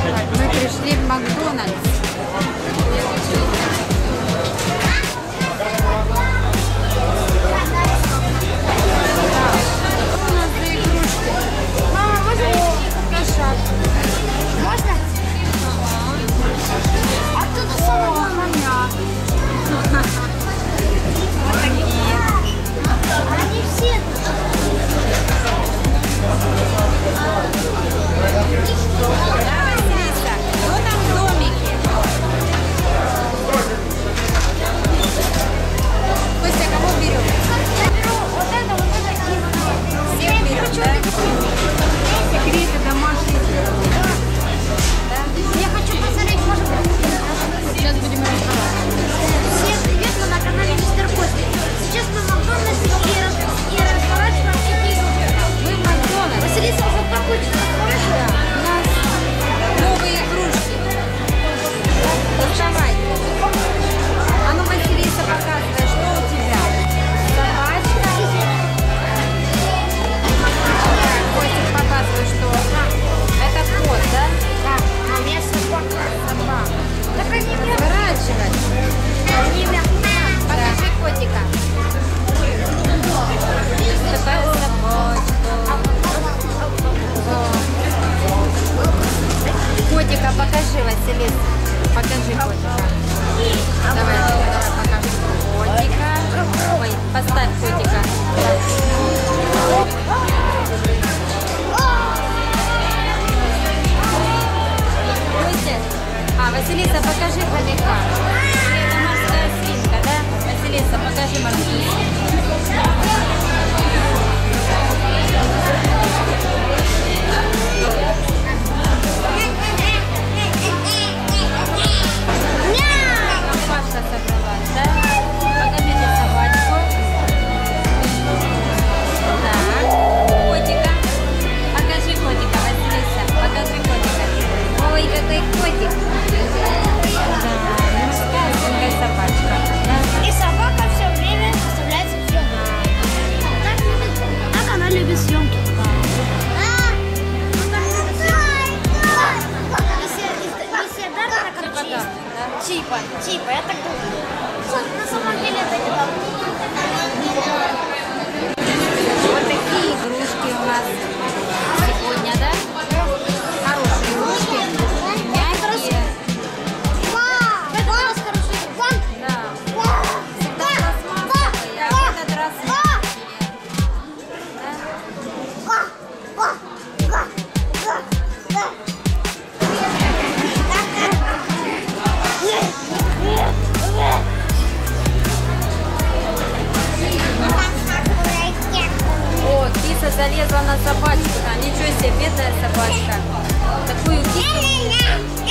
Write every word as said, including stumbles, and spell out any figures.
Мы пришли в Макдональдс. Что у нас за игрушки? Мама, можно кошак? Можно? А тут самого коня. Вот такие. Они все. Котика покажи, Василис. Покажи котика. Давай, давай, покажи котика. Ой, поставь котика. А, Василиса, покажи хомяка. Это морская свинка, да? Василиса, покажи морскую свинку. Собралась, да? Покажите собачку. Так, котика. Покажи котика, Василиса. Покажи котика. Ой, какой котик. Да, морская свинка и собачка. Да? И собака все время оставляется в съемке. Так она любит съемки. Типа, типа, я так думаю. На самом деле это не так. Вот такие игрушки у нас сегодня, да? Хорошие игрушки. Мягкие. Это у нас хороший план. Да. Всегда пластмассовые, а в этот раз мягкие. Да? О, киса залезла на собачку, ничего себе, бедная собачка. Такую кису.